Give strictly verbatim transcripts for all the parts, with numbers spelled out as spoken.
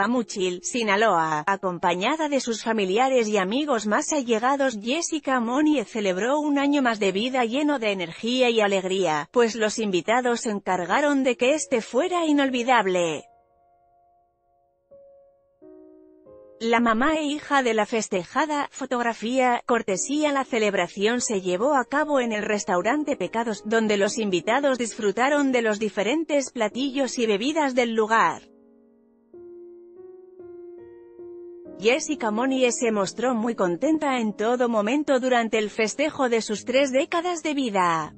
Guamuchil, Sinaloa. Acompañada de sus familiares y amigos más allegados, Jessica Monie celebró un año más de vida lleno de energía y alegría, pues los invitados se encargaron de que este fuera inolvidable. La mamá e hija de la festejada, fotografía, cortesía. La celebración se llevó a cabo en el restaurante Pecados, donde los invitados disfrutaron de los diferentes platillos y bebidas del lugar. Jessica Monie se mostró muy contenta en todo momento durante el festejo de sus tres décadas de vida.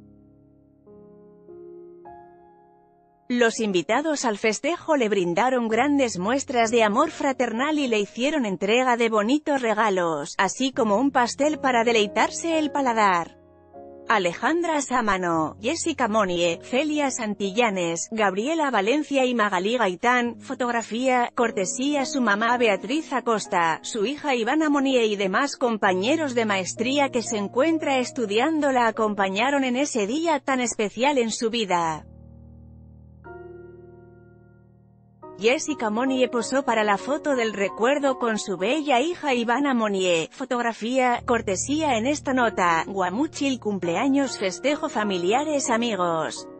Los invitados al festejo le brindaron grandes muestras de amor fraternal y le hicieron entrega de bonitos regalos, así como un pastel para deleitarse el paladar. Alejandra Sámano, Jessica Monie, Celia Santillanes, Gabriela Valencia y Magalí Gaitán. Fotografía, cortesía su mamá Beatriz Acosta, su hija Ivana Monie y demás compañeros de maestría que se encuentra estudiando la acompañaron en ese día tan especial en su vida. Jessica Monie posó para la foto del recuerdo con su bella hija Ivana Monie. Fotografía, cortesía en esta nota, Guamuchil. Cumpleaños, festejo, familiares, amigos.